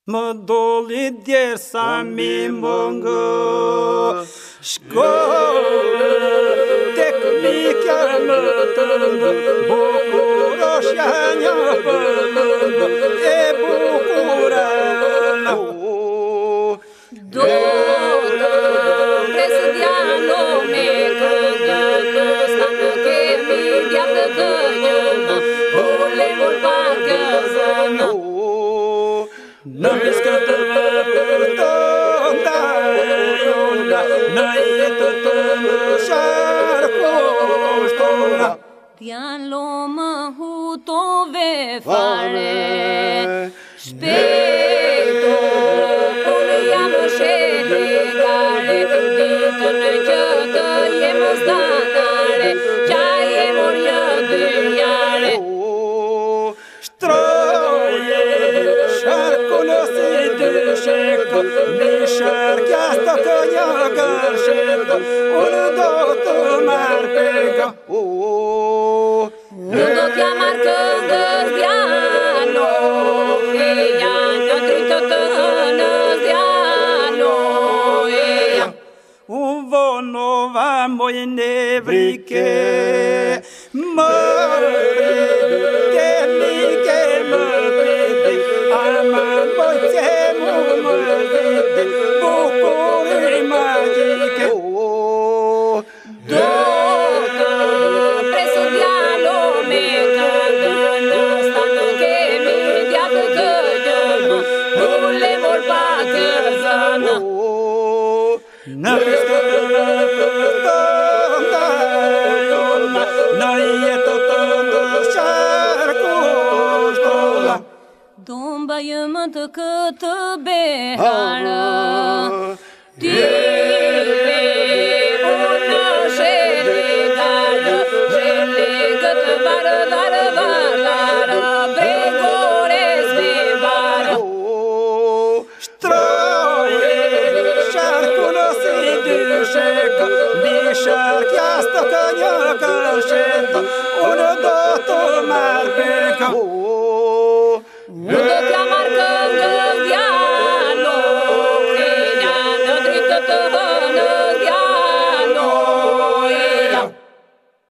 Mă doli dier sami mongo Școală de mică mătăndă Bucuroșania pălândă E bucurălă Dotă presudiano me cădătă Stană che mi diavă cădătă Bule mult pagăzănă N-mi scătă pătănda N-ai tătănă șarcoștora Tian lomă hutove fare Speto Poliamă șelegare Ditănă cătă e măzdanare Cea e moria dâiare Stroie șarcună se dâșecă Mișarcheastă cănia gărșecă Ună dotă marpegă Ună tia marcângă zdiano Eia ne-o tătănă zdiano Eia Un vonova moi nevrike Măre de miche mă vede Aman boțe mă vede Bucurii magice Dotă presudiano me cădănă Stană che mi diavă cădănă Bule mult pagăzănă N-ai scătă pătănda N-ai tătănă șarcoștora Domba e mântă câtă behară Tipe bună șelegară Șelegătă vară, vară, vară Bregoresc de vară Stroie șarcună se dâșecă Mișarcheastă cănia